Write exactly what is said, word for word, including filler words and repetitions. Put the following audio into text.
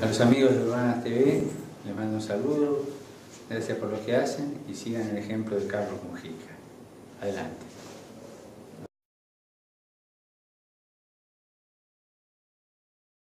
A los amigos de Urbanas T V les mando un saludo, gracias por lo que hacen y sigan el ejemplo de Carlos Mujica. Adelante.